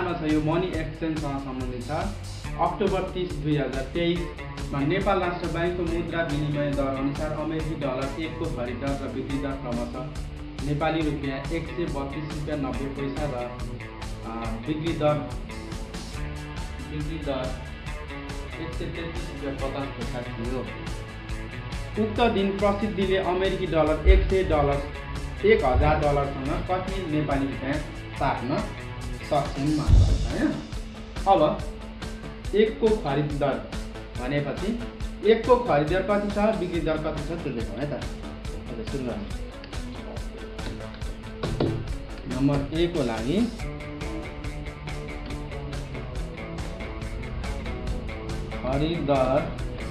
4 छ यो मनी एक्सचेन्जसँग सम्बन्धित छ। अक्टोबर 30, 2023 मा नेपाल राष्ट्र बैंकको मुद्रा विनिमय दर अनुसार अमेरिकी डलर 1 को खरिद दर र बिक्री दर क्रमशः नेपाली रुपियाँ 132.90 पैसा र बिक्री दर 133.50 पैसा थियो। उक्त दिन प्रसिद्धिले अमेरिकी डलर 1000 डलरसँग कति नेपाली रुपियाँ साट्न सक्षम मान्छ हैन। अब 1 को खरिद दर भनेपछि 1 को खरिद दर कति छ, बिक्री दर कति छ त्यो देखौँ है त। सुरु गरौँ। नम्बर A को लागि खरिद दर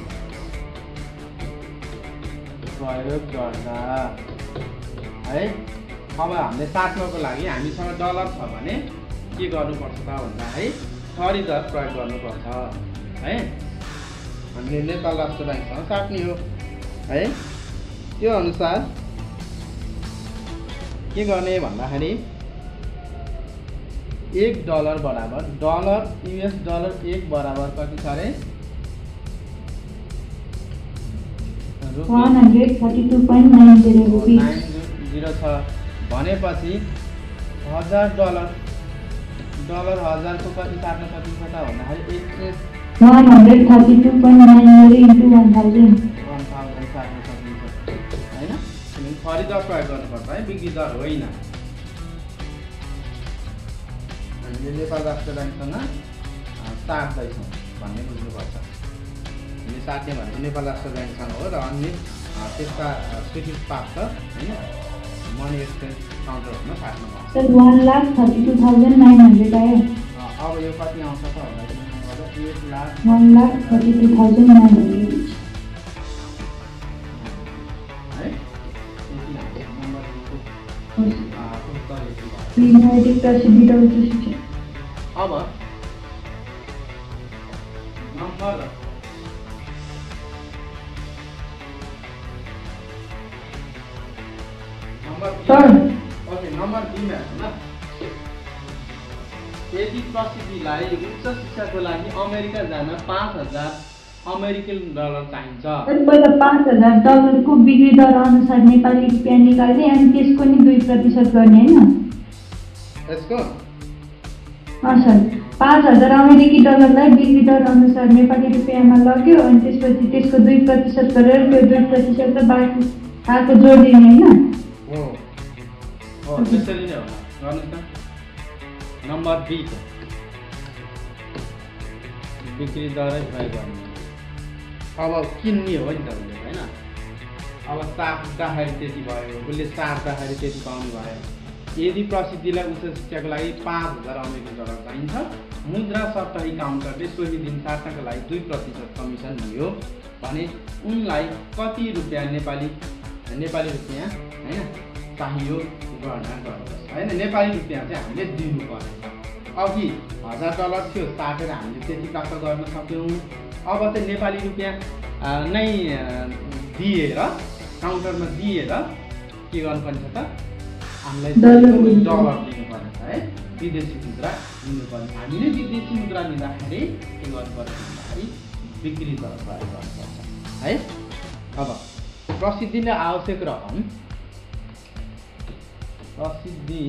प्रयोग गर्दा है। अब हामीले साट्नको लागि हामीसँग डलर छ भने के गर्नुपर्छ त भन्दा है खरिद दर प्रयोग गर्नुपर्छ है। हामीले नेपाल राष्ट्र बैंकसँग साट्ने हो है। त्यो अनुसार के गर्ने भन्दाखेरि 1 डलर बराबर US डलर 1 बराबर कति छ रे? 132.90 रुपैयाँ 90 छ भनेपछि 1000 डलर 1000 को कति साट्न सकिन्छ त भन्दाखेरि 132.90 into 1000 साट्न सकिन्छ हैन। खरिद दर प्रयोग गर्नुपर्छ है, बिक्री दर होइन। हामीले नेपाल राष्ट्र बैंकसँग साट्दैछौँ भन्ने बुझ्नुपर्छ। हामीले साट्ने भनेको नेपाल राष्ट्र बैंकसँग हो र अन्य त्यसका स्वीकृत प्राप्त हैन मनी एक्सचेन्ज काउन्टरमा साट्नु पर्छ। सर 1,32,900 आयो। अब यो कति आउँछ त भन्दा 1,32,900 है। अब नम्बर B मा हैन। यदि प्रसिद्धिलाई उच्च शिक्षाको लागि अमेरिका जान 5000 अमेरिकन डलर चाहिन्छ। पहिला 5000 डलरको बिक्री दर अनुसार नेपाली रुपियाँ निकाल्ने अनि त्यसको नि 2% गर्ने हैन। यसको सर 5000 अमेरिकी डलरलाई बिक्री दर अनुसार नेपाली रुपियाँमा लग्यो अनि त्यसपछि त्यसको 2% गरेर त्यो 2% र बाँकी आएको जोडिने हैन। हो त्यसरी नै होला। गर्नुस् त। नम्बर B को बिक्री दरै प्रयोग गर्ने। अब किन्ने हो नि त उसले हैन। अब साट्दाखेरि त्यति भयो, उसले साट्दाखेरि त्यति पाउनु भयो। यदि प्रसिद्धिलाई उच्च शिक्षाको लागि 5000 अमेरिकी डलर चाहिन्छ, मुद्रा सप्ताही काउन्टरले सोही दिन साट्नका लागि 2% कमिसन दियो भने उनलाई कति रुपियाँ नेपाली रुपियाँ हैन चाहियो गणना गर्नुहोस् हैन। नेपाली रुपियाँ चाहिँ हामीले दिनुपर्छ। अघि 1000 डलर थियो, साटेर हामीले त्यति प्राप्त गर्न सक्यौँ। अब चाहिँ नेपाली रुपियाँ नै दिएर काउन्टरमा दिएर के गर्नुपर्छ त हामीलाई डलर दिनुपर्छ है। विदेशी मुद्रा लिनुपर्छ। हामीले विदेशी मुद्रा लिँदाखेरि के गर्नुपर्छ भन्दाखेरि बिक्री दर प्रयोग गर्नुपर्छ है। अब प्रसिद्धिले आवश्यक रकम प्रसिद्धि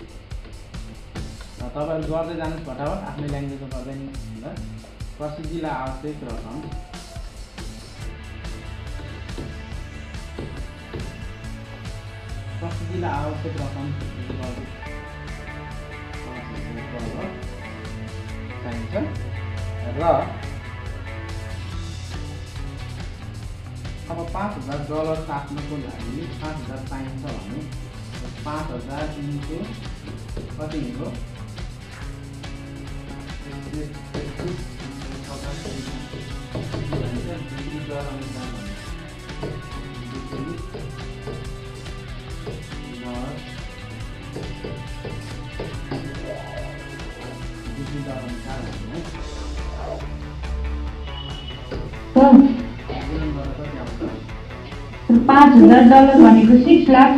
तपाईहरु गर्दै जानुहोस् फटाफट, आफ्नै ल्याङ्ग्वेजमा गर्दैन ल। प्रसिद्धिलाई आवश्यक रकम चाहिन्छ र अब 5000 डलर साट्नको लागि 5000 चाहिन्छ भने 5000 इन्टु कति हो $5,000 भनेको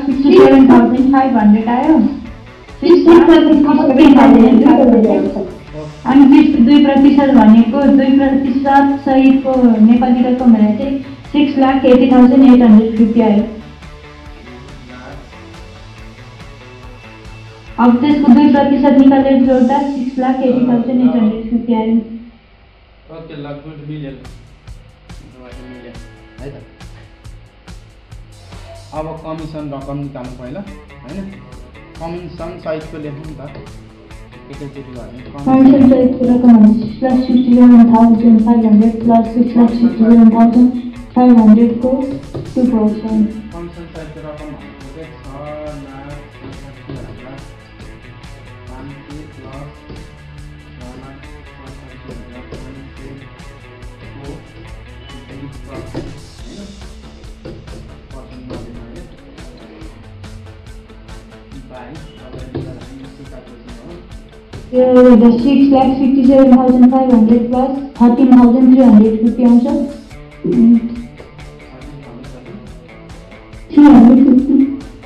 6,67,500 आयो। 6,67,500 अनि त्यसको 2% भनेको 2% सहितको नेपाली रकम भने चाहिँ 6,80,800 रुपियाँ आयो। अब त्यसको 2% निकालेर जोड्दा 6,80,800 रुपियाँ आयो। ओके ल गुड मिल्यो है त। अब कमिसन रकम निकाल्नु पहिला हैन। कमिसन सहितको लेखौँ त एकैचोटि गर्ने। कमिसन सहितको रकम भने 6,67,500 प्लस 6,67,500 को 2%। कमिसन सहितको रकम भनेको चाहिँ 6,67,500 प्लस 6,67,500 plus 13,300 रुपियाँ आउँछ। 350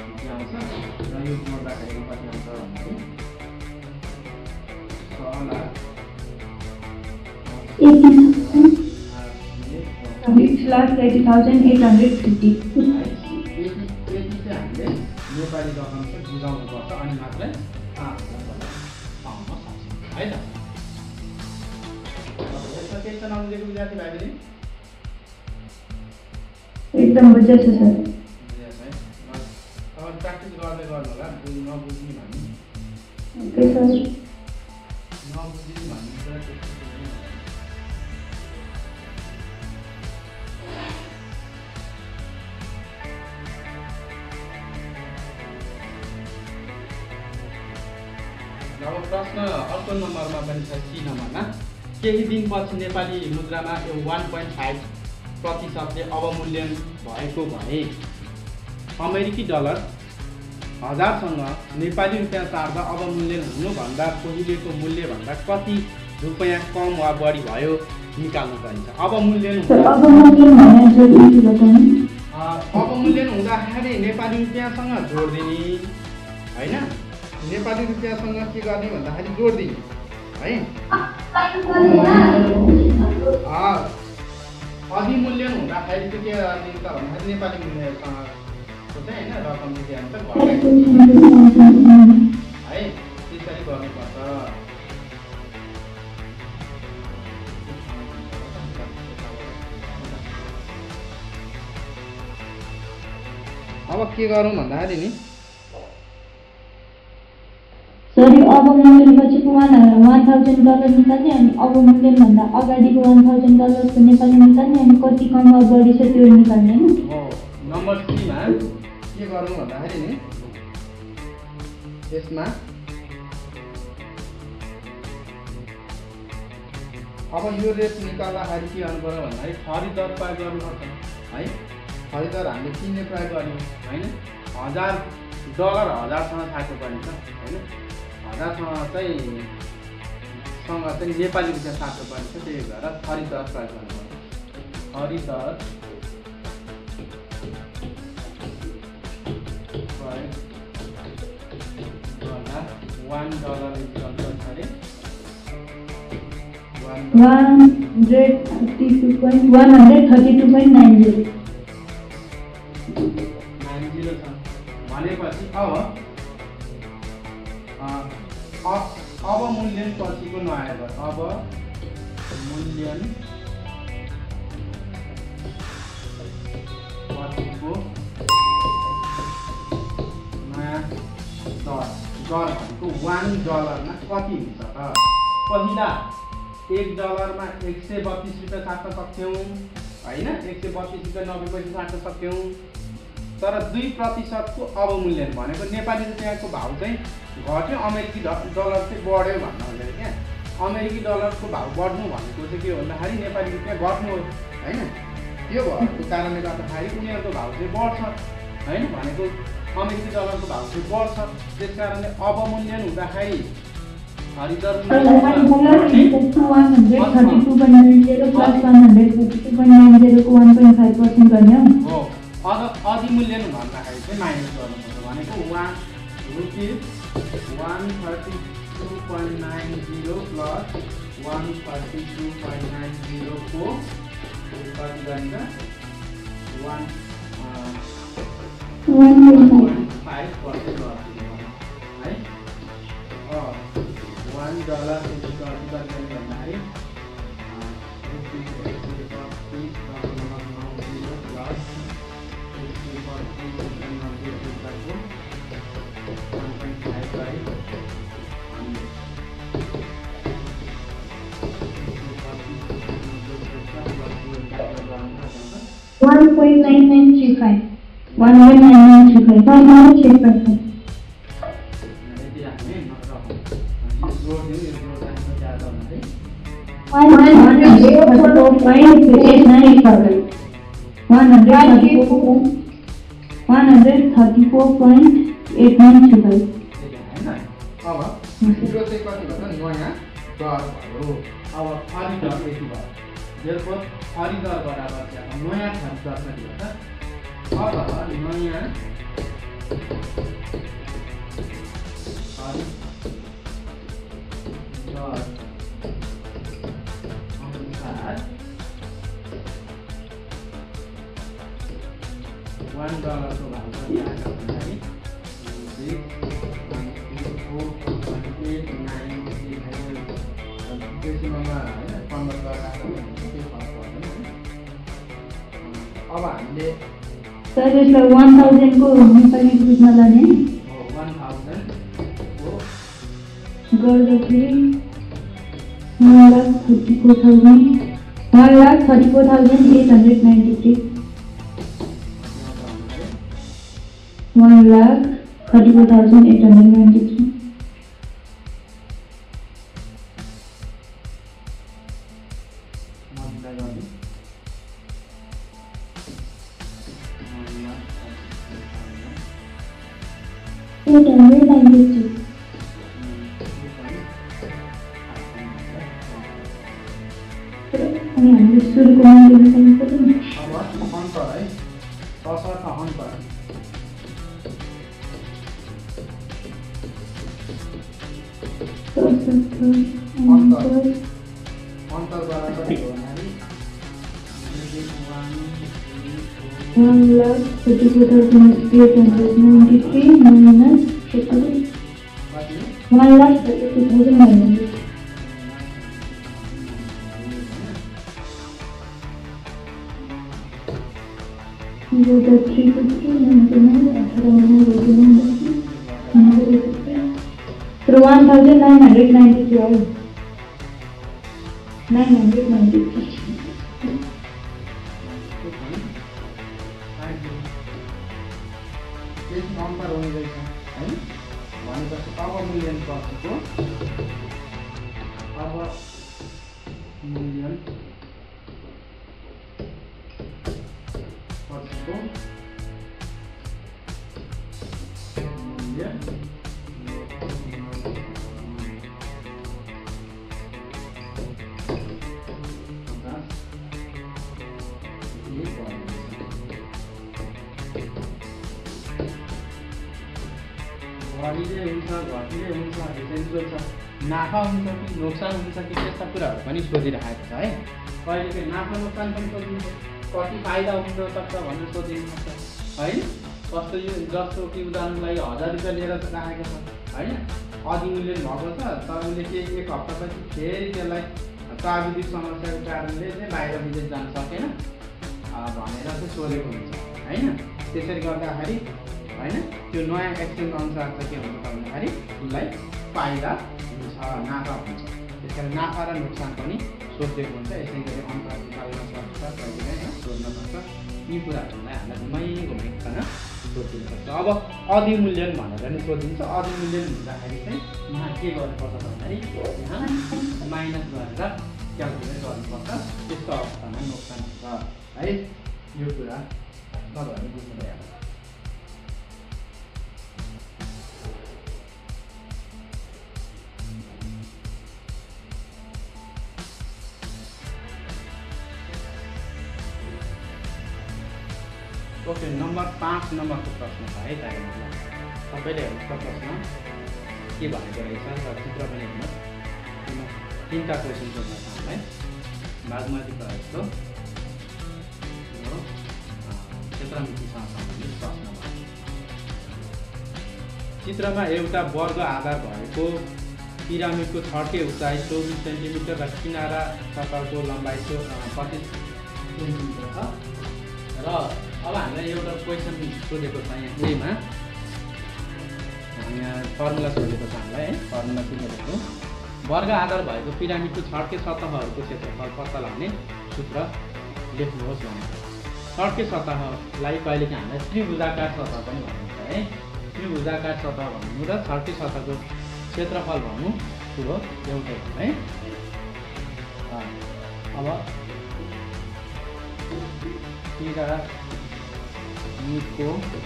6,80,850। नेपाली रकम चाहिँ बुझाउनु पर्छ अनि मात्रै पाउन सक्छ है त। यसमा केही छ नबुझेको विद्यार्थी भाइ बहिनी? एकदम बुझ्दैछ सर। है अब प्र्याक्टिस गर्दै गर्नु होला। नबुझ्ने भन्ने ओके सर। नबुझ्ने भन्ने कुरा त्यस्तो अब प्रश्न अर्को नम्बरमा पनि छ। सी नम्बरमा केही दिनपछि नेपाली मुद्रामा 1.5%ले अवमूल्यन भएको भए अमेरिकी डलर 1000सँग नेपाली रुपियाँ सार्दा अवमूल्यन हुनुभन्दा पहिलेको मूल्यभन्दा कति रुपियाँ कम वा बढी भयो निकाल्नु परिन्छ। अवमूल्यन हुँदाखेरि नेपाली रुपियाँसँग जोडिदिने हैन। नेपाली रुपियाँसँग के गर्ने भन्दाखेरि जोडिदिने है। अधिमूल्यन हुँदाखेरि चाहिँ के गर्ने त भन्दाखेरि नेपाली मूल्यसँग चाहिँ हैन रकम चाहिँ के हुन्छ है। त्यसरी गर्नुपर्छ। अब के गरौँ भन्दाखेरि नि सर अवमूल्यनपछि $1,000 निकाल्ने अनि अवमूल्यनभन्दा अगाडिको $1,000 को नेपाली निकाल्ने अनि कति कम वा बढी छ त्यो निकाल्ने हैन। नम्बर 3 मा के गरौँ भन्दाखेरि नि यसमा अब यो रेट निकाल्दाखेरि के गर्नु पर्यो भन्दाखेरि खरिददर प्रयोग गर्नुपर्छ है। खरिददर हामीले किन्ने प्रयोग गर्यौँ हैन। $1000सँग साट्नु पर्ने छ हैन। 1000सँग चाहिँ नेपाली रुपियाँ साट्नु पर्ने छ। त्यही भएर खरिददर प्रयोग गर्नुपर्छ। खरिददर प्रयोग गर्दा $1 इक्वल टु 132.90 भनेपछि अब मूल्यन पछिको नआएर अब मूल्यन पछिको नयाँ दर भनेको $1 मा कति हुन्छ त? पहिला $1 मा 132 रुपियाँ साट्न सक्थ्यौँ हैन। 132 रुपियाँ 90 पैसा साट्न सक्थ्यौँ। तर 2% को अवमूल्यन भनेको नेपाली रुपियाँको भाउ चाहिँ घट्यो, अमेरिकी डलर चाहिँ बढ्यो भन्नु हुँदैन क्या। अमेरिकी डलरको भाउ बढ्नु भनेको चाहिँ के हो भन्दाखेरि नेपाली रुपियाँ घट्नु हो हैन। त्यो भएको कारणले गर्दाखेरि उनीहरूको भाउ चाहिँ बढ्छ हैन। भनेको अमेरिकी डलरको भाउ चाहिँ बढ्छ। त्यसकारणले अवमूल्यन हुँदाखेरि खरिददर हो। अधिमूल्यन भन्दाखेरि चाहिँ माइनस गर्नुपर्छ भनेको ₹132 32.90 प्लस 132.90 को कति गरिन्छ 1.5% है $1 into कति गरिन्छ भन्दाखेरि अब यो चाहिँ कति भन्दा नयाँ दर भयो अब खरिदर यति भयो यसको खरिदर बराबर चाहिँ नयाँ खरिदर कति भन्छ अब नयाँ $1 को भाग भन्दाखेरि अब हामीले सर यसलाई 1000 को नेपाली रूपमा लाने 1000 को गर्दाखेरि 1,34,893 1,34,893 अनि हामीले सुरुको मूल्य निकाल्नु पर्यो नि अब अन्त है तसर्थ अन्त अन्तरबाट कति हो भन्दाखेरि 1,34,893 minus 1,32,900 So 1,993 993 नम्बर हुने रहेछ है भनेपछि अब मूल्यन कतिको अब मूल्यन कतिको मूल्य बढीले हुन्छ घटीले हुन्छ डिफेन्सको छ नाफा हुन्छ कि नोक्सान हुन्छ कि त्यस्ता कुराहरू पनि सोधिरहेको छ है कहिलेकाहीँ नाफा नोक्सान पनि सोधिन्छ कति फाइदा हुन सक्छ भनेर सोधिन्छ होइन कस्तो यो जस्तो कि उदाहरणलाई 1000 रुपियाँ लिएर राखेको छ होइन अधिमूल्यन भएको छ तर उसले के एक हप्तापछि फेरि त्यसलाई प्राविधिक समस्याको कारणले चाहिँ बाहिर विदेश जान सकेन भनेर चाहिँ सोधेको हुन्छ होइन त्यसरी गर्दाखेरि होइन त्यो नयाँ एक्सचेन्ज अनुसार चाहिँ के हुन्छ भन्दाखेरि उसलाई फाइदा हुन्छ नाफा हुन्छ त्यसकारण नाफा र नोक्सान पनि सोधिएको हुन्छ यसै गरी अङ्क निकाल्न सक्छ कहिलेकाहीँ सोध्न सक्छ यी कुराहरूलाई हामीलाई घुमाइकन सोधिन सक्छ अब अधिमूल्यन भनेर नि सोधिन्छ अधिमूल्यन हुँदाखेरि चाहिँ यहाँ के गर्नुपर्छ भन्दाखेरि यहाँ माइनस गरेर क्यालकुलेट गर्नुपर्छ त्यस्तो अवस्थामा नोक्सान हुन्छ है यो कुरा तपाईँहरूले बुझ्नुभयो ओके नम्बर 5 नम्बरको प्रश्न छ है तपाईँले हेर्नुहोस् त प्रश्न के भनेको रहेछ र चित्र पनि हेर्नुहोस्। तीनटा क्वेसन सोध्न छ हामीलाई बागमती प्रदेशको क्षेत्रमितिसँग सम्बन्धित प्रश्न भयो। चित्रमा एउटा वर्ग आधार भएको पिरामिडको छड्के उचाइ 24 सेन्टिमिटर र किनारा सतहको लम्बाइ 25 सेन्टिमिटर छ। र अब हामीलाई एउटा क्वेसन सोधेको छ यहाँ एमा, यहाँ फर्मुला सोधेको छ हामीलाई है। फर्मुला के लेखेको, वर्ग आधार भएको पिरामिडको छड्के सतहहरूको क्षेत्रफल पत्ता लगाउने सूत्र लेख्नुहोस् भनेको। छड्के सतहलाई कहिलेकाहीँ हामीलाई त्रिभुजाकार सतह पनि भनिन्छ है। त्रिभुजाकार सतह भन्नु र छड्के सतहको क्षेत्रफल भन्नु कुरो एउटै हो है। अब पिरामिडको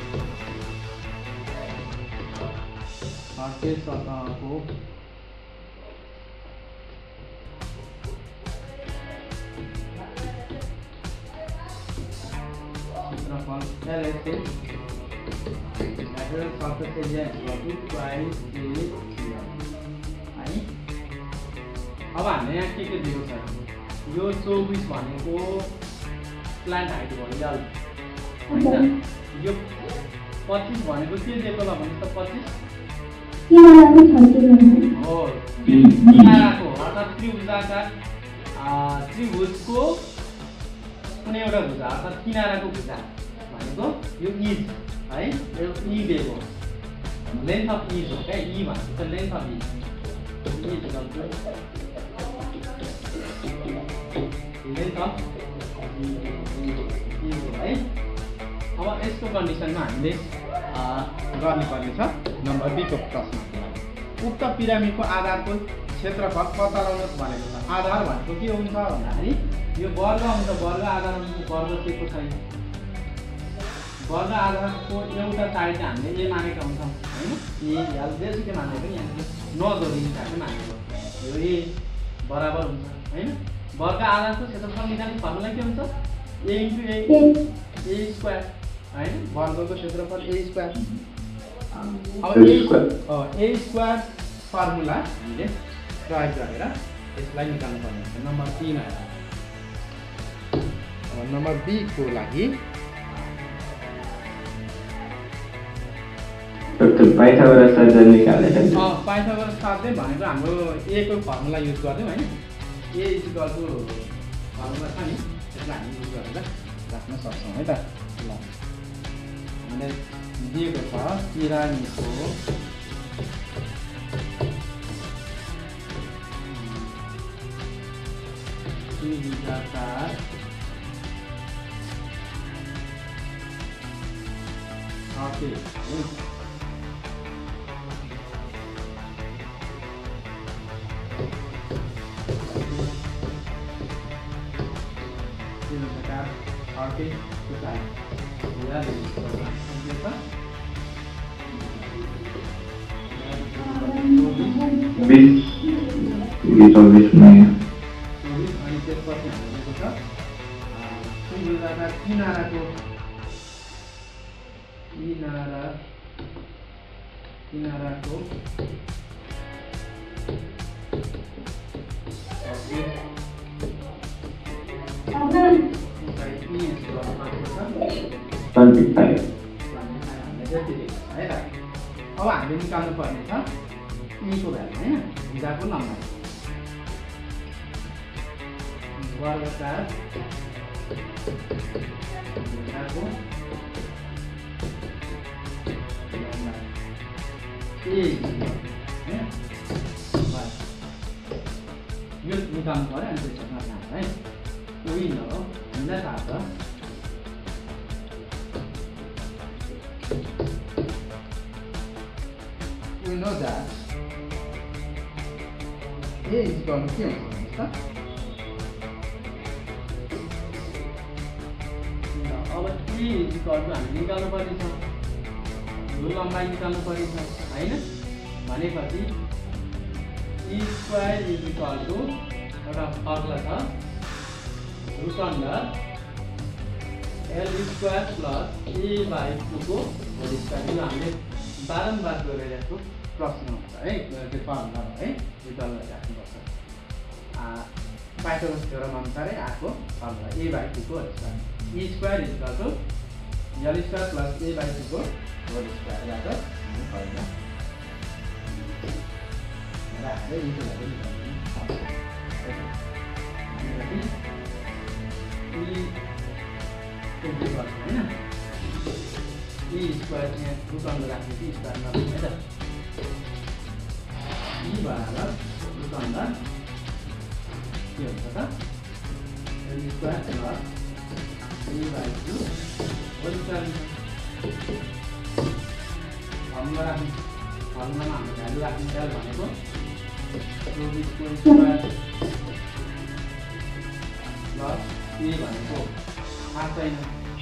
छड्के सतहको क्षेत्रफल LHS lateral surface area twice है। अब हामीले यहाँ के दिएको छ, यो 24 भनेको प्लान्ट हाइट भयो यल हैन। यो 25 भनेको के दिएको ल भने त 25 हो किनाराको अर्थात् त्रिभुजाकार त्रिभुजको कुनै एउटा भुजा अर्थात् किनाराको भुजा भनेको यो इज है। यो इ दिएको लेन्थ अफ इज हो क्या, इ भनेको त length of is length of is हो है। अब यसको कन्डिसनमा हामीले गर्नुपर्ने छ नम्बर बी को प्रश्नको लागि। उक्त पिरामिडको आधारको क्षेत्रफल पत्ता लगाउनुहोस् भनेको छ। आधार भनेको के हुन्छ भन्दाखेरि यो वर्ग हुन्छ, वर्ग आधार वर्ग दिएको छैन। वर्ग आधारको एउटा साइड हामीले ए मानेका हुन्छौँ होइन। ए जेसुकै माने पनि यहाँ नजोडिने खालको मानेको यो ए बराबर हुन्छ होइन। वर्ग आधारको क्षेत्रफल निकाल्ने फर्मुला के हुन्छ, ए इन्टु ए स्क्वायर होइन। वर्गको क्षेत्रफल ए स्क्वायर। अब ए स्क्वायर फर्मुला हामीले प्रयोग गरेर यसलाई निकाल्नु पर्ने हुन्छ नम्बर 3 मा। अब नम्बर बी को लागि पाइथागोरस साध्य निकालेर पाइथागोरस साध्य भनेको हाम्रो ए को फर्मुला युज गर्यौँ होइन। ए इक्वल टु फर्मुला छ नि, त्यसलाई हामी युज गरेर राख्न सक्छौँ है त। ल हामीले दिएको छ पिरामिडको त्रिभुजाकार किनाराको अब हामीले निकाल्नु पर्ने छ ईको भ्यालु हैन, भुजाको लम्बाइ वर्गकार भुजाको यो निकाल्नु पर्यो। अनि त्यसमा है उही न हो हामीलाई थाहा छ we know that A is equal to के हुन्छ त अब A is equal to हामी निकाल्नु पर्ने छ यो लम्बाइ निकाल्नु पर्ने छ हैन। भनेपछि E square is equal to एउटा फर्मुला छ root under L square plus A by 2 को होल स्क्वायर। यो हामीले बारम्बार गरिरहेको प्रश्न हुन्छ है त्यो फर्मुला है यो डलर राख्नुपर्छ पाइथागोरस थ्योरम अनुसारै आएको फर्मुला a/2 को whole square e square equal to l square plus a/2 को होल स्क्वायरबाट हामी फर्मुला राखेर e को भ्यालु निकाल्नु हैन e स्क्वायर यहाँ रुट अन्डर राख्ने कि स्क्वायर नराख्ने है त e बराबर रुट अन्डर के हुन्छ त l square plus a/2 whole square formula राख्ने फर्मुलामा हाम्रो भ्यालु राख्ने l भनेको रुट स्क्वायर प्लस a भनेको थाहा छैन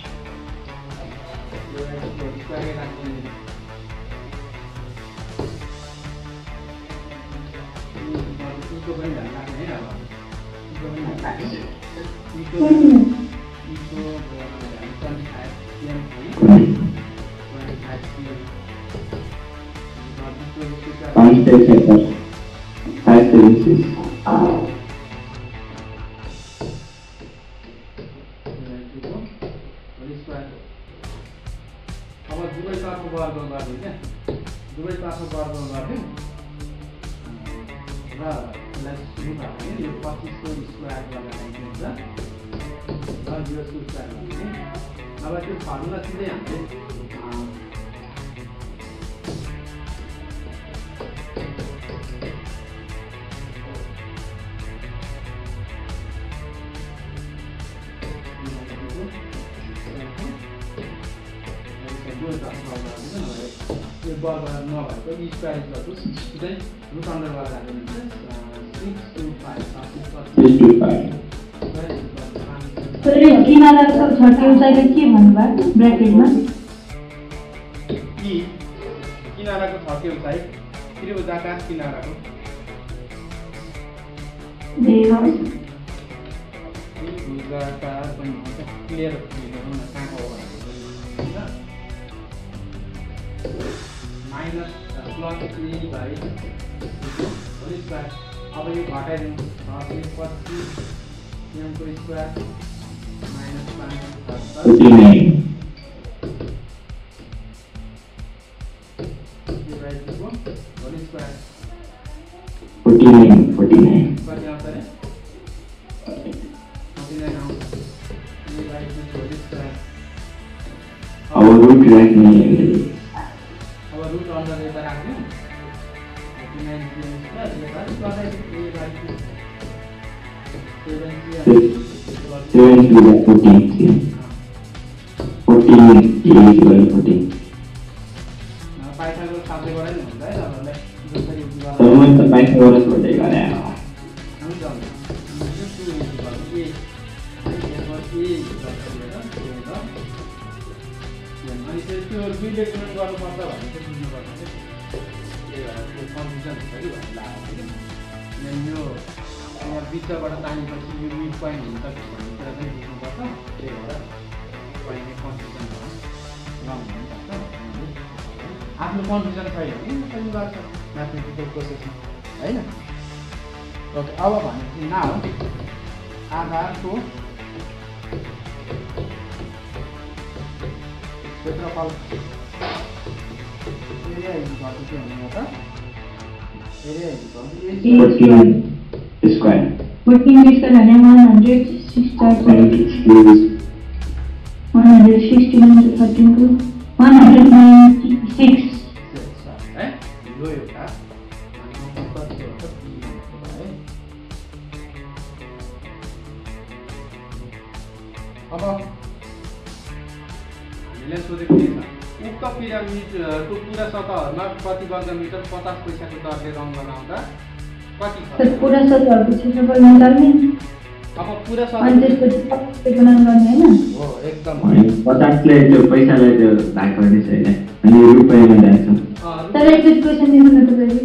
स्क्वायर राख्ने इको पनि भ्यालु राख्ने है अब इको पनि राख्ने इको भ्यालु 5 अब दुवै तर्फ वर्ग गर्दिउँ क्या दुवै तर्फ वर्ग गर्दिउँ र यसलाई सुरु गर्ने यो 25 को स्क्वायर गरेर हुन्छ र 0 को स्क्वायर गर्ने अब त्यो फर्मुला सिधै हामीले यो वर्ग नभएको e स्क्वायर इक्वल टु सिधै रुट अन्डर गरेर राख्नु हुन्छ 625 तर किनाराको छर्के उचाइले के भन्नुभयो ब्र्याकेटमा e किनाराको छर्के उचाइ त्रिभुजाकार किनाराको त्रिभुजाकार पनि हुन्छ क्लियर लेख्नु न कहाँ हो हैन minus plus e by whole square अब यो घटाइदिउँ 25 m को स्क्वायर माइनस 5 होल स्क्वायर 49 कति आउँछ रे 49 आउँछ e बाइ होल स्क्वायर अब रुट राख्ने अब रुट अन्डर यता राख्दिउँ 49 स्क्वायर यता प्लस a बाइ 14 पाइथागोरस साथै गरे नि हुन्छ है तपाईहरुलाई जसरी गर्दा सर्वै त पाइथागोरस गर्दै गरे हुन्छ अनि त्यो रिलेक्समेन्ट गर्नुपर्छ भन्ने चाहिँ बुझ्नुपर्छ के त्यही भएर त्यो कन्फ्युजन हुन्छ कि भन्ने लाग्यो कि यो यहाँ बिचबाट तानेपछि यो मिड पोइन्ट हुन्छ कि भन्ने कुरा चाहिँ बुझ्नुपर्छ त्यही भएर कहिले कन्फ्युजन नहुनुपर्छ आफ्नो कन्फ्युजन छैन भने पनि गर्छ म्याथमेटिकल प्रोसेसमा हैन ओके अब भनेपछि नाउ आधारको क्षेत्रफल एरिया इक्वल टु के हुने त area equal to 14 square 14 square भने 160 13 को 196 है यो एउटा कति हो त है अब हामीले सोधेको के छ उक्त पिरामिडको पुरा सतहहरुमा प्रति वर्ग मिटर 50 पैसाको दरले रङ लगाउँदा कति छ पुरा सतहहरुको क्षेत्रफल निकाल्ने अब पुरा सतह अनि त्यसपछि गुणन गर्ने हैन हो एकदम 50 ले त्यो पैसालाई त्यो भाग गर्ने छैन अनि रुपैयाँमा जान्छ तर एक क्वेशन दिनु न तपाईले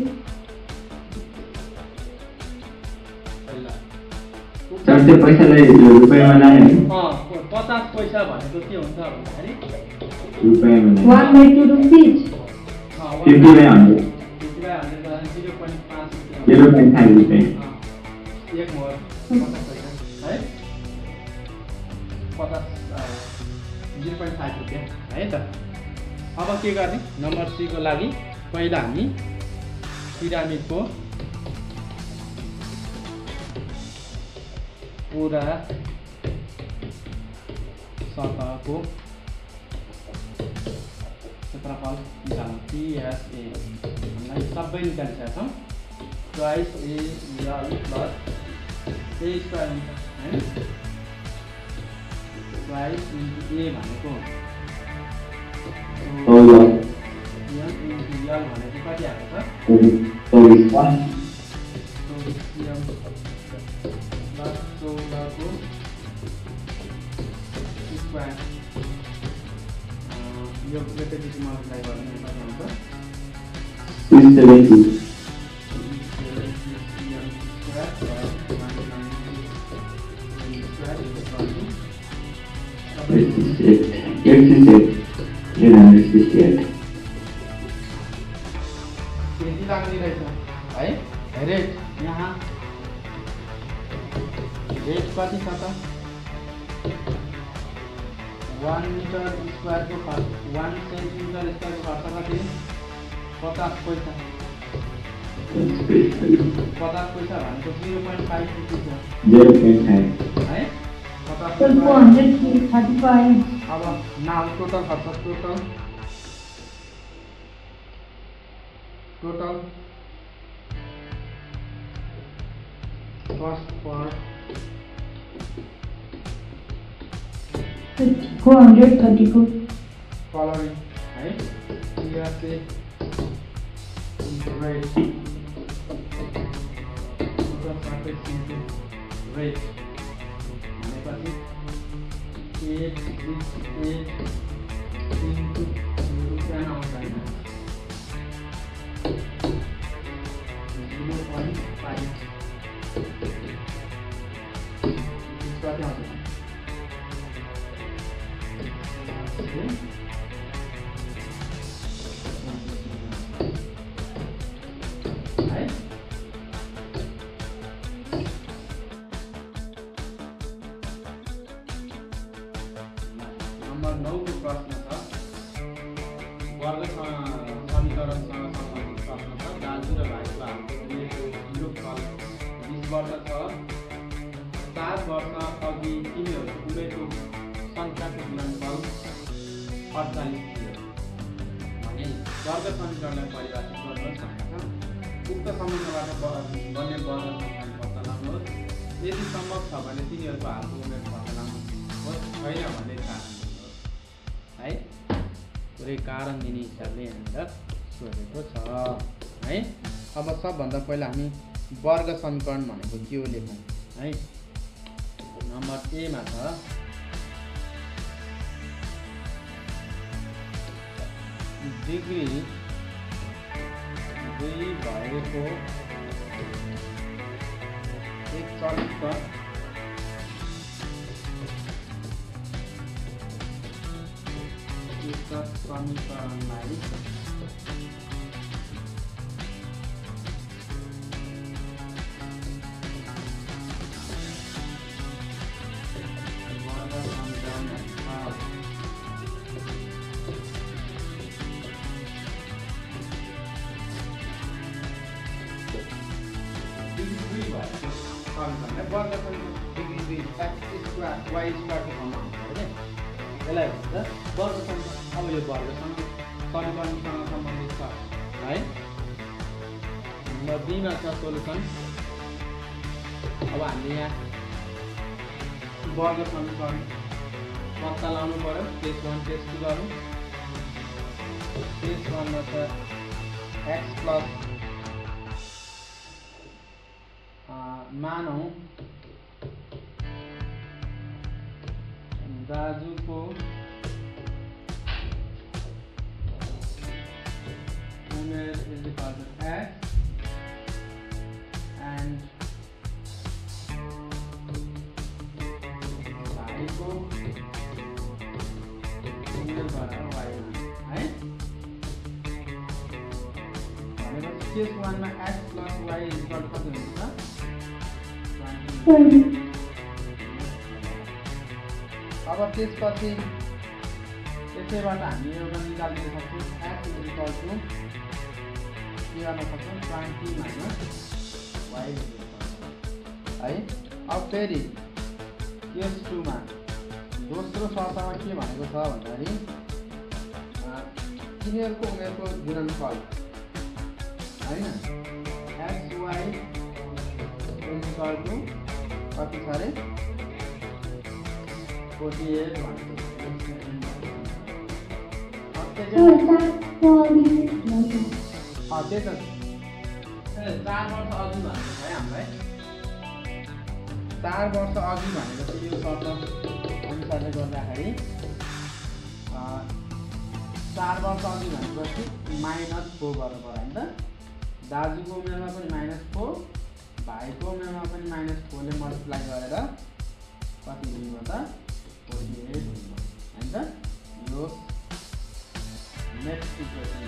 तर त्यो पैसालाई रुपैयाँमा लाने 50 पैसा भनेको के हुन्छ भन्दाखेरि रुपैयाँमा 1/2 रुपीस 50/100 डिभाइड 0.5 0.5 रुपियाँ एक मोल 50 पैसा है 0.5 रुपियाँ है त। अब के गर्ने नम्बर सी को लागि पहिला हामी पिरामिडको पुरा सतहको क्षेत्रफल निकाल्नु PSA हामीलाई सबै निकालिसकेका छौँ। Twice AL plus A square हुन्छ हैन ट्वाइस इन्टु A भनेको M इन्टु L भनेको कति आएको छ 24 प्लस 16 को स्क्वायर यो प्लेटेबिलिटी मल्टिप्लाई गर्ने कति आउँछ 270 868 यति लाग्ने रहेछ है रेट यहाँ रेट कति छ त 1 मिटर स्क्वायरको खर्च 1 सेन्टिमिटर स्क्वायरको खर्च कति 50 पैसा 50 पैसा भनेको 0.5 रुपियाँ है 50 435 अब नाउ टोटल खर्च टोटल cost for 434 following है PSA into rate total surface into rate भनेपछि 868 into रुपियाँ आउँछ हैन 0.5 कति आउँछ नम्बर 9 को प्रश्न छ वर्ग समीकरणसँग सम्बन्धित प्रश्न छ दाजु र भाइको हालको योगफल 20 वर्ष छ 7 वर्ष अघि तिनीहरूको उमेरको सङ्ख्याको गुणनफल 48 थियो भने वर्ग समीकरणलाई परिभाषित गर्नुहोस् भनेको छ। उक्त समीकरणबाट बन्ने वर्ग समीकरण पत्ता लगाउनुहोस्। यदि सम्भव छ भने तिनीहरूको हालको उमेर पत्ता लगाउनुहोस् छैन भने कारण दिनुहोस् है पुरै कारण दिने हिसाबले यहाँनिर सोधेको छ है। अब सबभन्दा पहिला हामी वर्ग समीकरण भनेको के हो लेखौँ है। नम्बर ए मा छ डिग्री 2 भएको एक चलित समीकरणलाई वर्ग डिग्री 2 x स्क्वायर y स्क्वायरको फर्ममा हुन्छ हैन यसलाई भन्छ वर्ग समीकरण। अब यो वर्गसँग समीकरणसँग सम्बन्धित छ है। नम्बर बी मा छ सोलुसन। अब हामीले यहाँ वर्ग समीकरण पत्ता लगाउनु पर्यो। केस 1 केस 2 गरौँ। केस 1 मा छ x प्लस मानौ दाजुको उमेर is equal to x and भाइको उमेर बराबर y है भनेपछि केस 1 मा x + y कति हुन्छ 20. अब त्यसपछि यसैबाट हामी एउटा निकाल्न सक्छौँ x = के गर्न सक्छौँ 20 - y है। अब फेरि केस 2 मा दोस्रो शर्तमा के भनेको छ भन्दाखेरि तिनीहरूको उमेरको गुणनफल हैन x y = कति छ रे 48 भन्छ। त्यही त 4 वर्ष अघि भनेको है हामीलाई 4 वर्ष अघि भनेको चाहिँ यो शर्त अनुसारले गर्दाखेरि 4 वर्ष अघि भनेपछि -4 गर्नु पर्यो नि त। दाजुको उमेरमा पनि -4 भाइको उमेरमा पनि -4 ले मल्टिप्लाई गरेर कति दिनुभयो त 48 दिनुभयो हैन त। यो नेक्स्ट इक्वेसन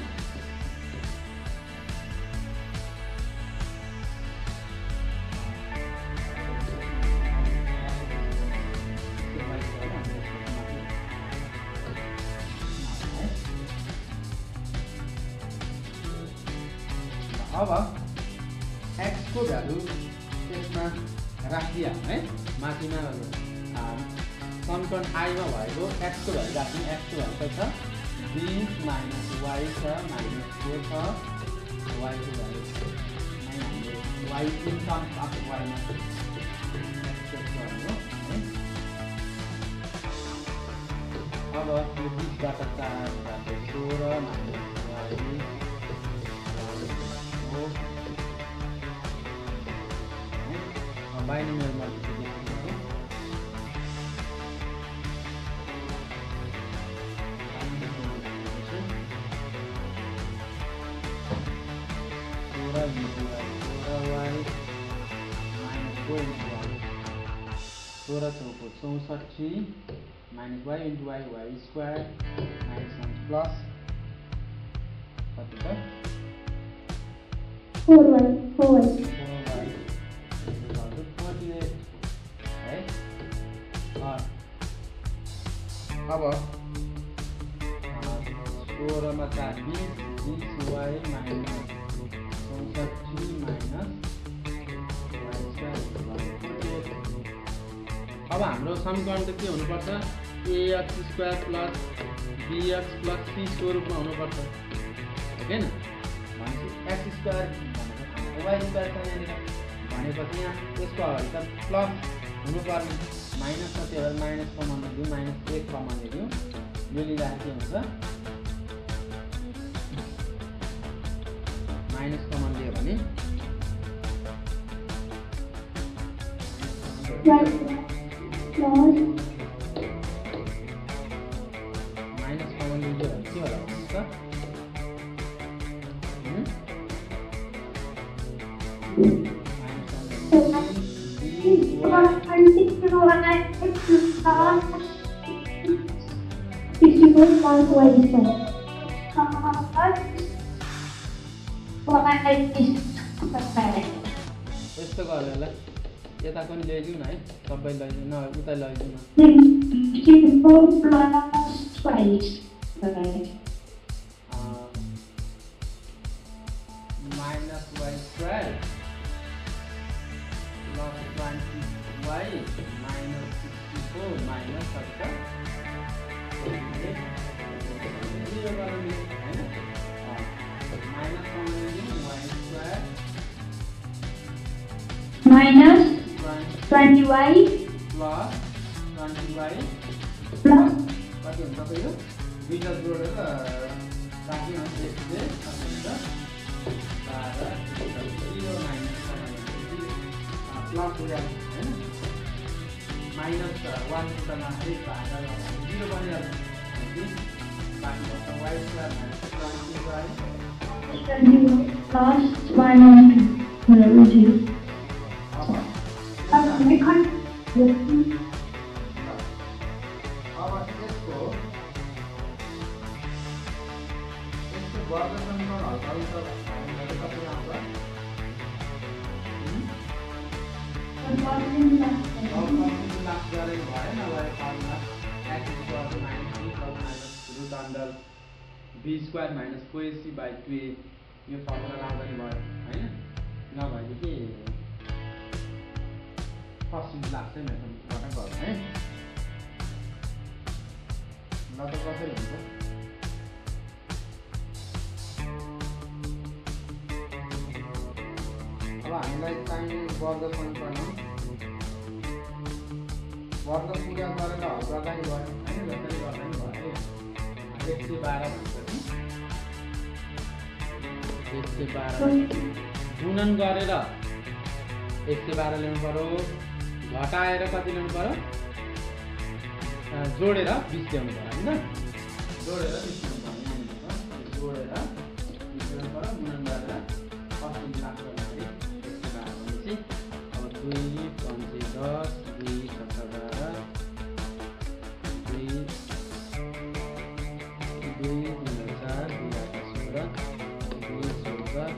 अब x को भ्यालु यसमा राखिदिहाल्नु है। माथिमा समीकरण I मा भएको x को भ्यालु राख्नु। x को भ्यालु कति छ 20 - y छ -4 छ y को value y in terms of y मा एक्सप्रेस गर्नु है। अब यो 20 बाट 4 बाट 16 - y बाइनोमियल मल्टिप्लिकेसन गर्नु। सोह्र चौको 64 - y * y square -1 प्लस कति त 4y है। अब 16 मा 4 20 y - 64 y square। अब हाम्रो समीकरण त के हुनुपर्छ ax square plus bx plus c को रूपमा हुनुपर्छ हैन। भनेपछि x स्क्वायर भनेको y स्क्वायर छ यहाँनिर भनेपछि यहाँ यसको अगाडि त प्लस हुनुपर्ने माइनस छ त्यो भएर माइनस कमन लिदिउँ -1 कमन लिदिउँ। यो लिँदा के हुन्छ माइनस कमन लियो भने माइनस कमन लियो भने के होला भन्नुहोस् त यस्तो गर्यो होला यता पनि ल्याइदिउँ न है सबै लैजाउँ न उता लैजाउँ न -y square plus 20y -64 minus minus 20y plus 20y plus कति हुन्छ त यो दुईटा जोडेर राख्नु यसले कति हुन्छ 12 0 माइनस प्लस हो हैन माइनस 1 कुटामा 1 भागा 0 बनिहाल्छ बाकी बच्छ y square minus 20 plus 1 whatever it is. अब यसको वर्ग समीकरण हल गर्नु चाहिँ कसरी आउँछ लास्ट गरेको भएन भयो formula x -b + -√b² - 4ac / 2a यो फर्मुला लाउँदा नि भयो हैन नभएदेखि फर्स्ट लास्ट चाहिँ म्याथमेटिक्सबाट गर्नु है ल त कसरी हुन्छ अब हामीलाई चाहिने वर्ग समीकरण वर्ग पूरा गरेर हल गर्दा नि भयो हैन जसरी गर्दा नि भयो 112 भन्छ नि 112 गुणन गरेर 112 ल्याउनु पर्यो घटाएर कति ल्याउनु पर्यो जोडेर 20 ल्याउनु पर्यो हैन जोडेर 20 ल्याउनु पर्यो जोडेर 20 ल्याउनु पर्यो गुणन गरेर 80 लाग्छ भने 112 भनेपछि अब 2 5 10 2 7 12 2 2 4 2 16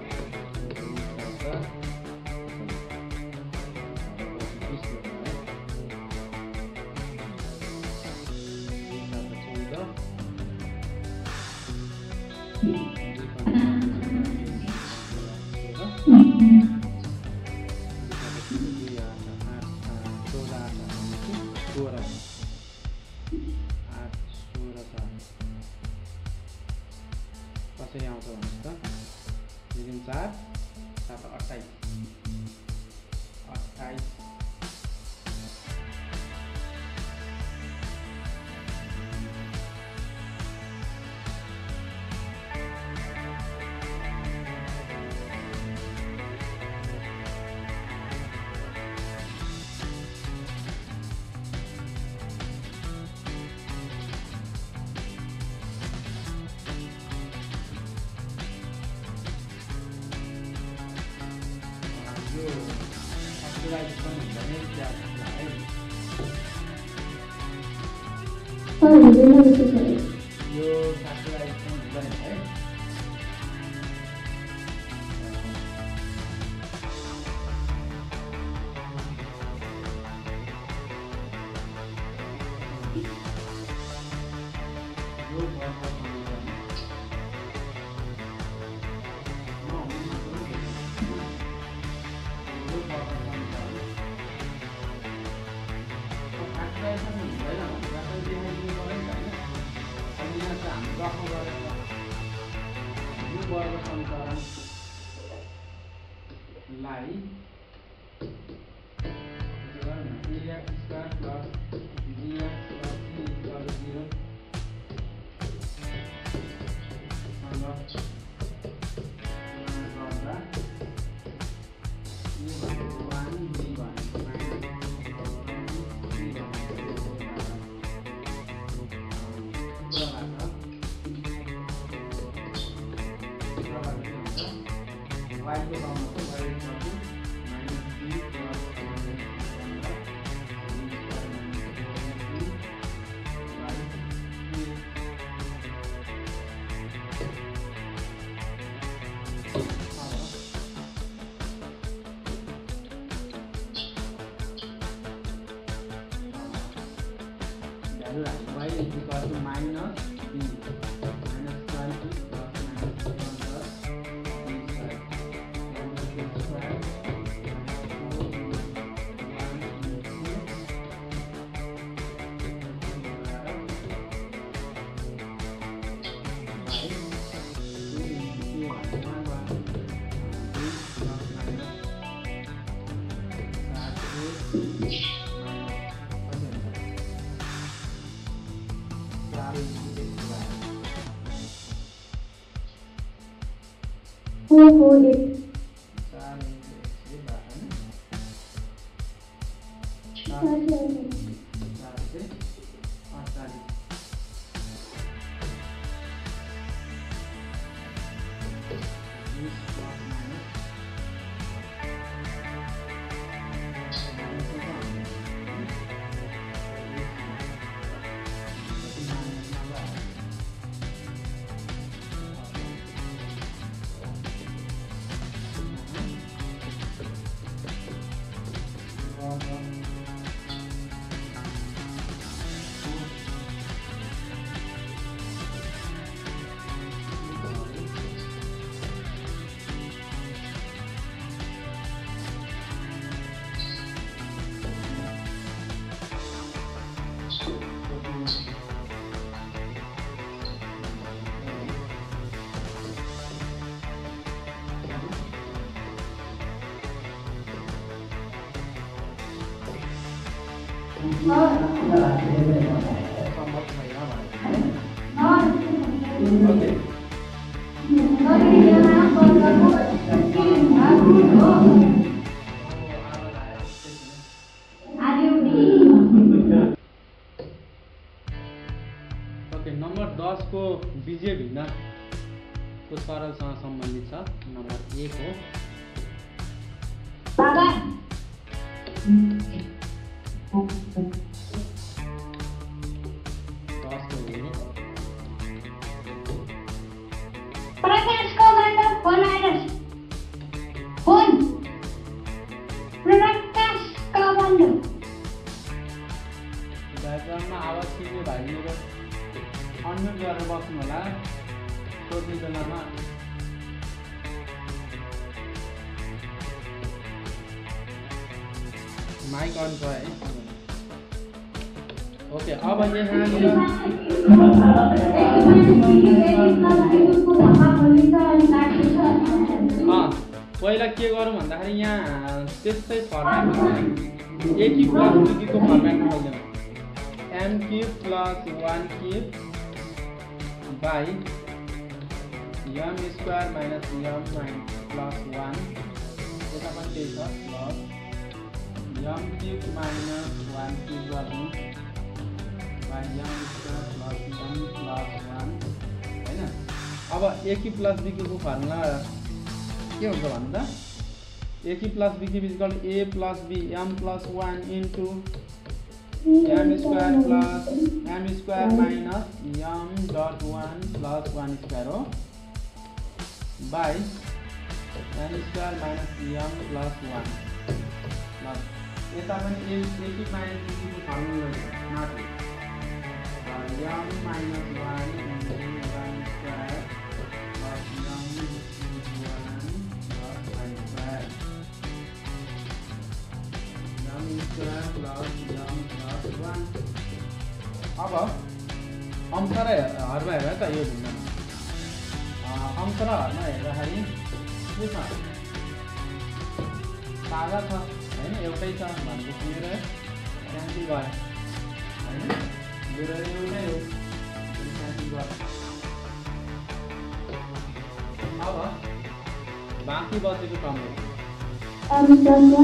कसरी आउँछ भन्नुहोस् त 2 4 7 28 यो फ्याक्टराइजेसन हुँदैन है वर्ग समीकरणलाई ax² + bx + c = 0 y is equal to minus b minus 20 plus minus 1 plus b square minus b square सम्भव छैन भने ओके नम्बर 10 को बीजीय भिन्न को सरलसँग सम्बन्धित छ। नम्बर 1 हो डायग्राममा आवाज सुन्ने भाइहरू अनम्युट गरेर बस्नु होला। सोध्ने बेलामा माइक अन छ है। ओके अब पहिला के गरौँ भन्दाखेरि यहाँ त्यस्तै फर्मेटमा a क्युब प्लस b क्युबको फर्मेटमा खोज्यौँ। m cube plus 1 cube by m square minus m plus 1 यता पनि त्यही छ plus m cube minus 1 cube गर्नु by m square plus m plus 1 हैन। अब a क्युब प्लस b क्युबको फर्मुला के हुन्छ भन्दा a cube plus b cube equal a प्लस b m plus 1 into m square plus m square minus m dot 1 plus 1 square हो by m square minus m plus 1 plus यता पनि a cube minus b क्युबको formula माथि m minus 1 into 1 square plus m अब अंश र हरमा हेर त यो भिन्न अंश र हरमा हेर्दाखेरि के छ सादा छ हैन एउटै छ भनेपछि मेरो क्यान्सल भयो हैन मेरो एउटै हो क्यान्सल भयो। अब बाँकी बचेको क्रम हो m plus 1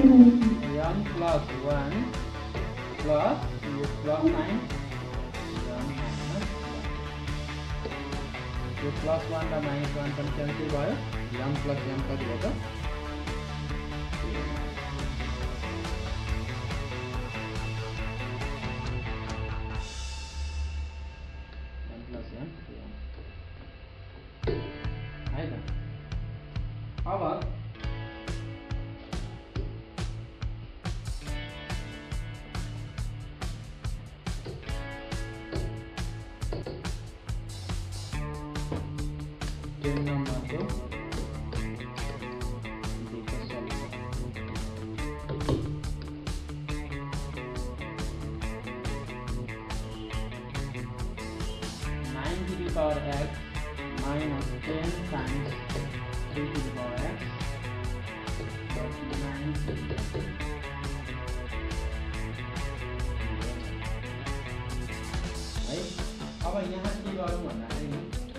plus यो प्लस 9 यो प्लस 1 र माइनस 1 पनि क्यान्सल भयो। m प्लस m कति भयो त m प्लस m है त। अब power x minus 10 times 3 to the power x plus 9 है। अब यहाँ के गरौँ भन्दाखेरि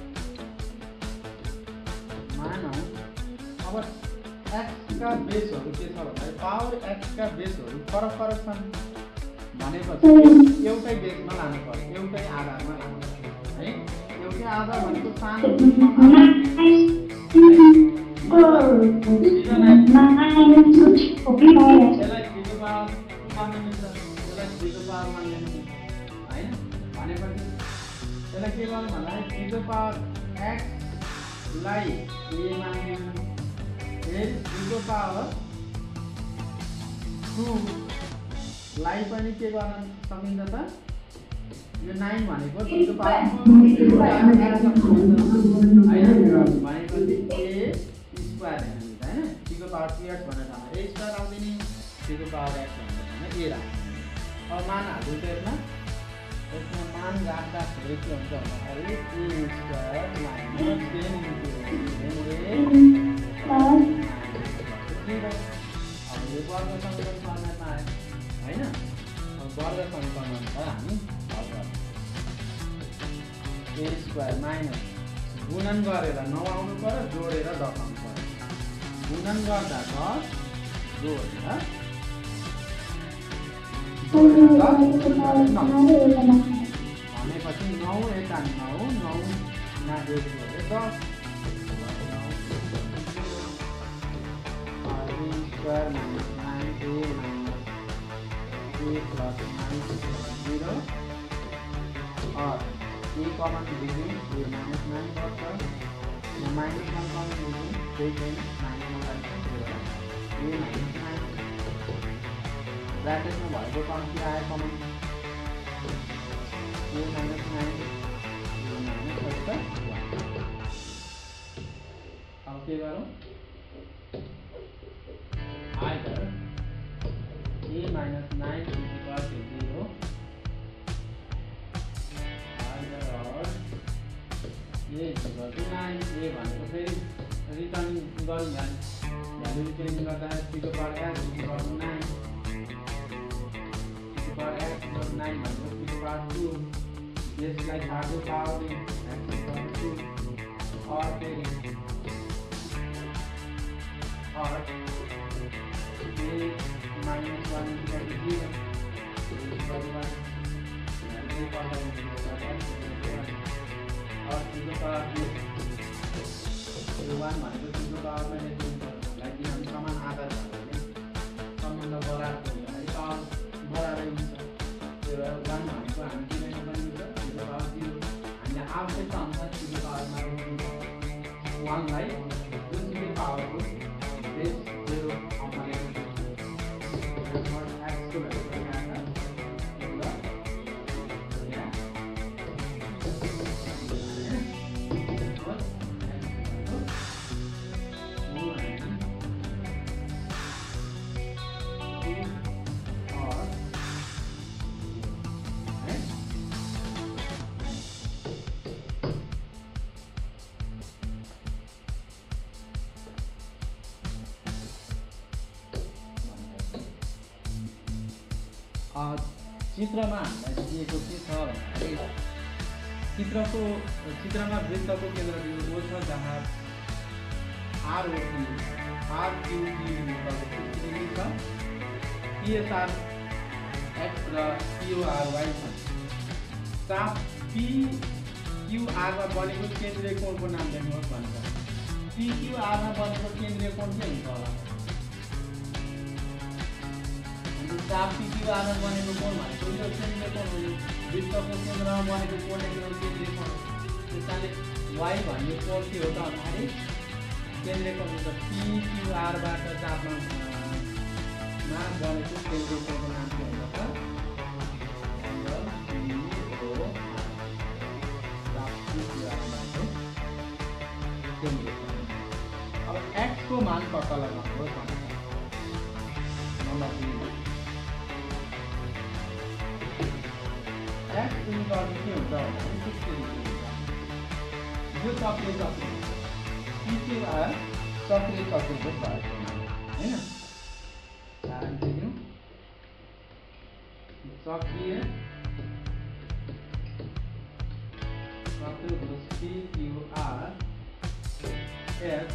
मानौ अब x का बेसहरु के छ भन्दाखेरि पावर x का बेसहरु फरक फरक छन् भनेपछि एउटै बेसमा लानु पर्छ एउटै आधारमा लानु पर्छ है। एउटै आधार भनेको सानो के गर्नु भन्दाखेरि e to power x लाई a मान्यौं फेरि e to power 2 लाई पनि के गर्न सकिन्छ त यो 9 भनेको e to power 2 भनेपछि a स्क्वायर हैन e to power 2x भनेर a स्क्वायर आउँदैन e to power x भनेर a राख्नु। अब मान हाल्नु त यसमा मान राख्दाखेरि के हुन्छ भन्दाखेरि a square minus 10 into a अब यो वर्ग समीकरण फर्मेटमा आयो हैन। अब वर्ग समीकरण अनुसार हामी हल गर्छौँ। a स्क्वायर माइनस गुणन गरेर 9 आउनु पर्यो, जोडेर 10 आउनु पर्यो। गुणन गर्दा 10 जोडेर 9 भनेपछि 9 यता 9 9 मा 1 जोडेर 10 square minus 9a minus a plus 0 और a कमन लिने a माइनस 9 गर्छ, यहाँ माइनस 1 कमन लिने त्यही छैन, माइनस 1 गर्छ, त्यही भएर a माइनस 9 ब्राकेटमा भएको कम्ती आयो common a minus 9 a minus 1। अब के गरौँ? either a minus 9 is equal to 0 either or a is equal to 9 a भनेको फेरि रिटर्निङ गरौँ भने भ्यालु रिटर्निङ गर्दा t to the power x is equal to 9 t to the power x is equal to 9 भनेको t to the power 2 यसलाई थाहा power x is equal to 2 और फेरि और a minus 1 is equal to 0 equal to 1 and a power x is equal to 1 और to the power 2 1 भनेको to the power में लागि हामी समान आधार भएकोले सम्बन्ध बराबर हुन्छ, अनि पावर बराबर हुन्छ। त्यो भएर 1 भनेको हामी किनेमा पनि हुन्छ to the power 0 हामीले आवश्यकता अनुसार to the power मा राख्नुहुन्छ 1 लाई जुनसुकै पावरको बेस 0 आउन ल्याउनु चित्रमा हामीलाई दिएको के छ भन्दाखेरि चित्रमा वृत्तको केन्द्रबिन्दु O छ जहाँ ROQ RQQ छ, PSR X र PORY छ। चाप PQR मा बनेको केन्द्रीय कोणको नाम लेख्नुहोस् भन्छ। PQR मा बनेको केन्द्रीय कोण के हुन्छ होला? चाप PQR मा बनेको कोण भनेको यो केन्द्रीय कोण हो। वृत्तको केन्द्रमा बनेको कोण एकदम केन्द्रीय कोण। त्यसैले y भन्ने कोण के हो त भन्दाखेरि केन्द्रीय कोण हुन्छ। PQR बाट चापमा बनेको केन्द्रीय कोणको नाम के हुन्छ त? Angle PO। चाप PQR बाट केन्द्रीय कोण। अब x को मान पत्ता लगाउनुहोस् भन्छ। नम्बर 3 x इक्वल टु के हुन्छ भने 60 यो चक्रिय PQR चक्रिय भएको हैन। कारण के हो? चक्रिय PQR S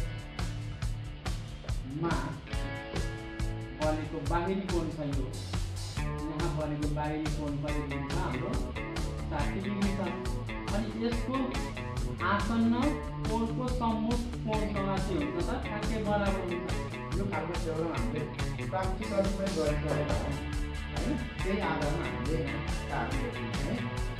मा बनेको बाहिरी कोण छ यो। यहाँ बनेको बाहिरी कोण पनि हुन्छ हाम्रो 60 डिग्री छ। अनि यसको आसन्न कोणको सम्मुख कोणसँग के हुन्छ त? ठ्याक्कै बराबर हुन्छ। यो खालको एउटा हामीले प्र्याक्टिकल पनि गरेको हैन। त्यही आधारमा हामीले कार्य गरिन्छ है।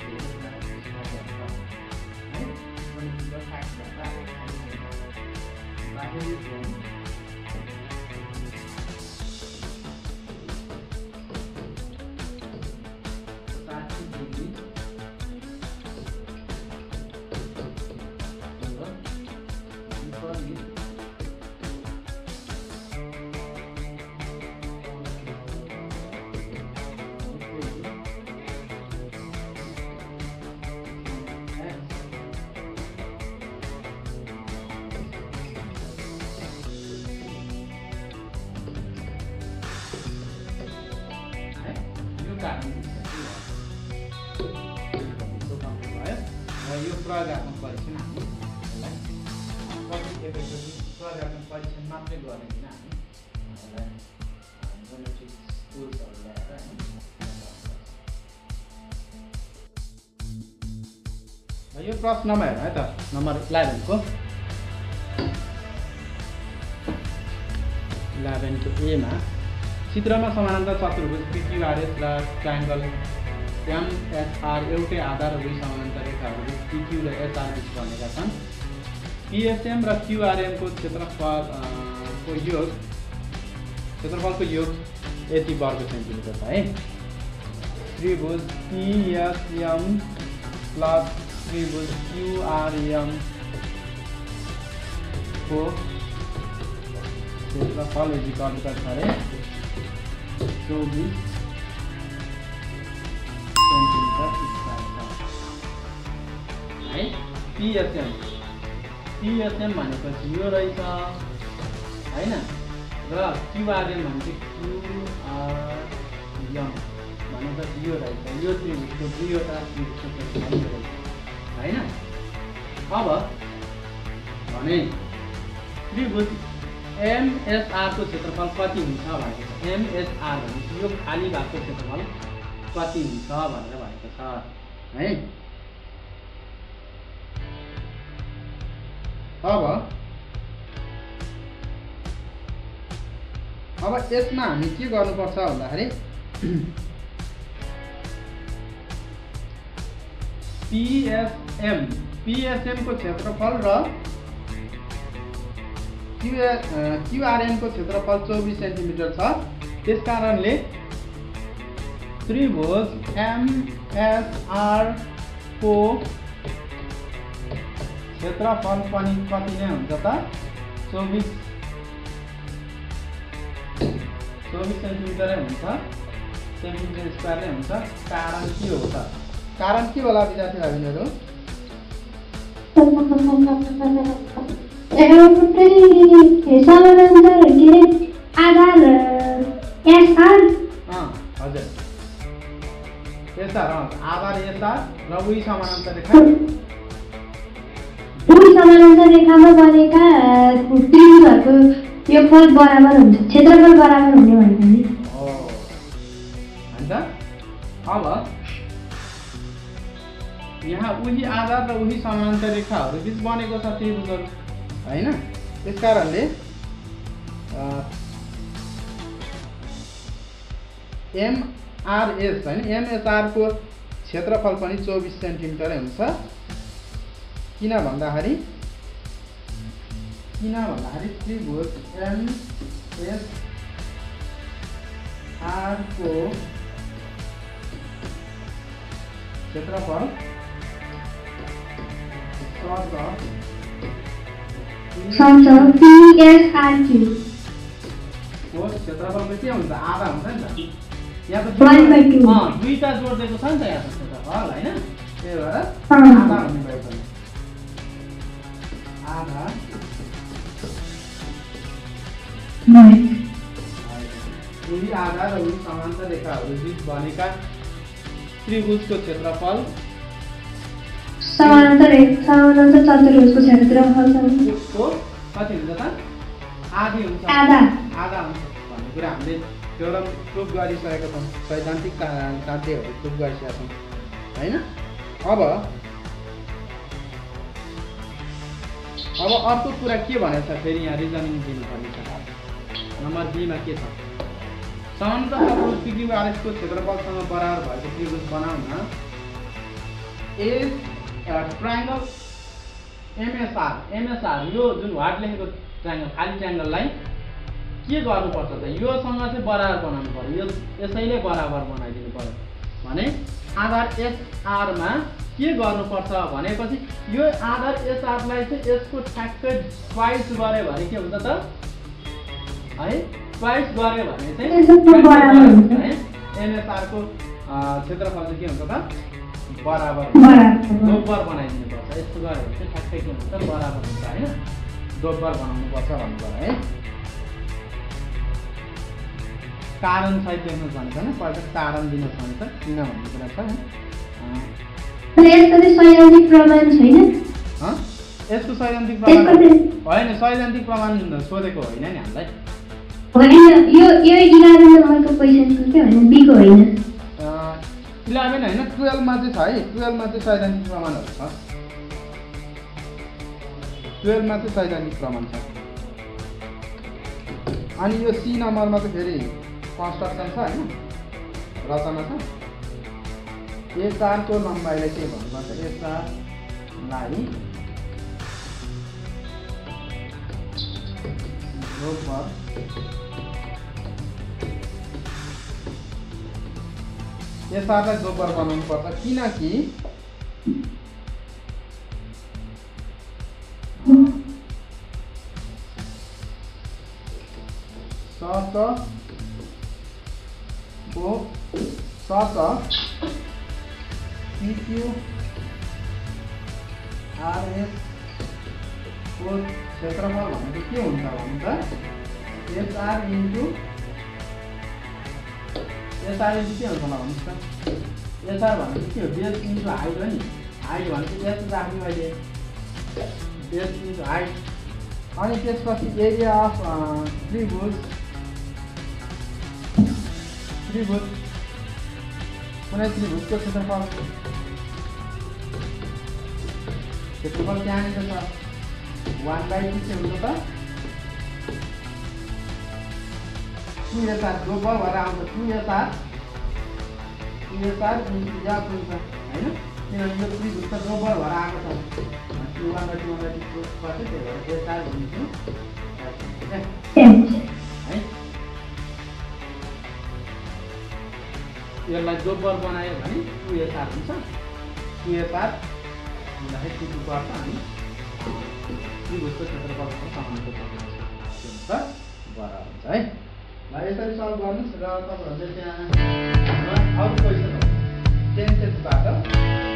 बाहिरी कोण कारण इफेक्टहरू प्रयोगत्मक परीक्षण हामी यसलाई कति इफेक्टहरू प्रयोगत्मक परीक्षण मात्रै गर्दैन हामी यसलाई जोमेट्रिक टुल्सहरू ल्याएर यो प्रश्नमा हेर्नु है त नम्बर 11 को 11 को ए मा चित्रमा समानान्तर चतुर्भुज PQRS र ट्रायंगल MSR एउटै आधार र दुई समानान्तर रेखाहरू PQ र SR बीच बनेका छन्। PSM र QRM को क्षेत्रफलको योग यति वर्ग सेन्टिमिटर छ है। त्रिभुज PSM प्लस त्रिभुज QRM को क्षेत्रफल इक्वल छ रे 24 सेन्टिमिटर स्क्वायर है। PSM भनेपछि यो रहेछ हैन र QRM भनेपछि QRM भनेपछि यो रहेछ। यो त्रिभुजको दुईवटा त्रिभुजको क्षेत्रफल रहेछ हैन। अब भने त्रिभुज MSR को क्षेत्रफल कति हुन्छ भनेको छ। MSR भनेपछि यो खाली भागको क्षेत्रफल कति हुन्छ भनेर भनेको छ है। अब यसमा हामी के गर्नुपर्छ भन्दाखेरि PSM को क्षेत्रफल र QRM को क्षेत्रफल 24 सेन्टिमिटर छ। त्यसकारणले त्रिभुज MSR को क्षेत्रफल पनि कति नै हुन्छ त 24 सेन्टिमिटर हुन्छ, सेन्टिमिटर स्क्वायर नै हुन्छ। कारण के हो त? कारण के होला विद्यार्थी भाइहरु? आधार SR हजुर SR आधार SR र उही समानान्तर रेखामा बनेका त्रिभुजहरूको योगफल बराबर हुन्छ, क्षेत्रफल बराबर हुने भनेको नि। हैन त अब यहाँ उही आधार र उही समानान्तर रेखाहरू बीच बनेको छ त्रिभुजहरू हैन। त्यसकारणले MRS हैन MSR को क्षेत्रफल पनि 24 सेन्टिमिटर हुन्छ। किन भन्दाखेरि त्रिभुज MSR को क्षेत्रफल PSRQ को क्षेत्रफल के हुन्छ? आधा हुन्छ नि त। यहाँ त दुईटा जोड्दिएको छ नि त यहाँ त क्षेत्रफल हैन। त्यही भएर आधा हुने भएको छ। आधा उही आधार र उही समानान्तर रेखाहरू बीच बनेका त्रिभुजको क्षेत्रफल समानान्तर चतुर्भुजको क्षेत्रफल कति हुन्छ त? आधी हुन्छ, आधा हुन्छ भन्ने कुरा हामीले थ्योरम प्रुफ गरिसकेका छौँ, सैद्धान्तिक तथ्यहरू प्रुफ गरिसकेका छौँ हैन। अब अर्को कुरा के भनेको छ फेरि यहाँ रिजनिङ दिनुपर्ने छ। नम्बर बी मा के छ? समानान्तर चतुर्भुज PQRS को क्षेत्रफलसँग बराबर भएको त्रिभुज बनाउन ट्रायंगल MSR यो जुन वाट लेखेको ट्रायंगल खाली ट्रायंगललाई के गर्नुपर्छ त? योसँग चाहिँ बराबर बनाउनु पर्यो। यसैले बराबर बनाइदिनु पर्यो भने आधार SR मा के गर्नुपर्छ भनेपछि यो आधार SR लाई चाहिँ यसको ठ्याक्कै ट्वाइस गरे भने के हुन्छ त है? ट्वाइस गरे भने चाहिँ MSR को क्षेत्रफल चाहिँ के हुन्छ त? बराबर दोब्बर बनाइदिनु पर्छ। यस्तो गरे भने चाहिँ ठ्याक्कै के हुन्छ? बराबर हुन्छ हैन। दोब्बर बनाउनु पर्छ भन्नु पर्यो है। कारण सहित लेख्नु भनेको हैन, पहिला कारण दिनु भनेको किन भन्ने कुरा छ। यसको चाहिँ सैद्धान्तिक प्रमाण छैन। यसको सैद्धान्तिक प्रमाण होइन, सैद्धान्तिक प्रमाण सोधेको होइन नि हामीलाई। होइन, यो 11 नम्बरको क्वेसनको के होइन, बी को होइन। 11 होइन, 12 मा चाहिँ छ है। 12 मा चाहिँ सैद्धान्तिक प्रमाणहरू छ। 12 मा चाहिँ सैद्धान्तिक प्रमाण छ। अनि यो सी नम्बरमा चाहिँ फेरि कन्स्ट्रक्सन छ होइन, रचना छ। A4 को लम्बाइलाई के भन्नुपर्छ, A4 लाई जोपर A4 लाई जोपर बनाउनु पर्छ, किनकि PQRS को क्षेत्रफल भनेको के हुन्छ भने त SR इन्टु के हुन्छ होला भन्नुहोस् त। SR भनेको के हो, बेस इन्टु हाइट हो नि। हाइट भनेको यस्तो राख्ने मैले, बेस इन्टु हाइट। अनि त्यसपछि एरिया अफ त्रिभुज कुनै त्रिभुजको क्षेत्रफल त्यहाँनिर छ 1/2 के हुन्छ त 2SR जोपर भएर आउँछ। 2SR इन्टु F हुन्छ होइन, किनभने यो त्रिभुजको जोपर भएर आएको छ। 2/2 पछि त्यही भएर SR इन्टु है। यसलाई जोपर बनायो भने 2SR हुन्छ। 2SR हुँदाखेरि के गर्छ, हामी त्रिभुजको क्षेत्रफलको समानुपातिक हुन्छ है। ल यसरी सल्भ गर्नुहोस् र तपाईँहरूले त्यहाँ अरू क्वेसन हो 10 बाट